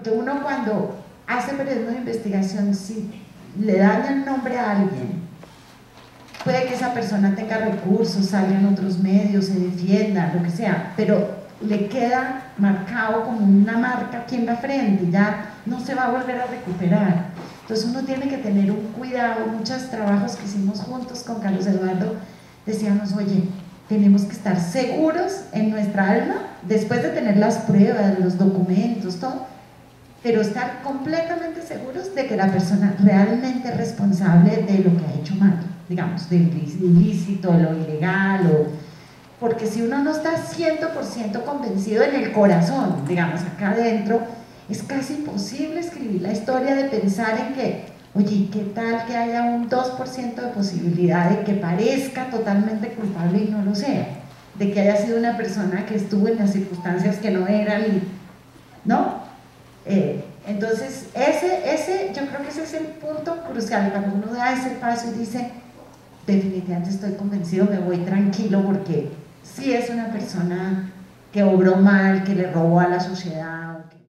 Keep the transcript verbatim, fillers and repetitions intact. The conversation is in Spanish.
porque uno cuando hace periodismo de investigación, si le daña el nombre a alguien, puede que esa persona tenga recursos, salga en otros medios, se defienda, lo que sea, pero le queda marcado como una marca aquí en la frente, ya no se va a volver a recuperar. Entonces uno tiene que tener un cuidado. Muchos trabajos que hicimos juntos con Carlos Eduardo decíamos, oye, tenemos que estar seguros en nuestra alma, después de tener las pruebas, los documentos, todo, pero estar completamente seguros de que la persona realmente es responsable de lo que ha hecho mal, digamos, del ilícito, lo ilegal, o, porque si uno no está cien por ciento convencido en el corazón, digamos, acá adentro, es casi imposible escribir la historia de pensar en que, oye, ¿qué tal que haya un dos por ciento de posibilidad de que parezca totalmente culpable y no lo sea? De que haya sido una persona que estuvo en las circunstancias que no eran, y, ¿no? Eh, entonces, ese, ese, yo creo que ese es el punto crucial, cuando uno da ese paso y dice, definitivamente estoy convencido, me voy tranquilo, porque sí es una persona que obró mal, que le robó a la sociedad.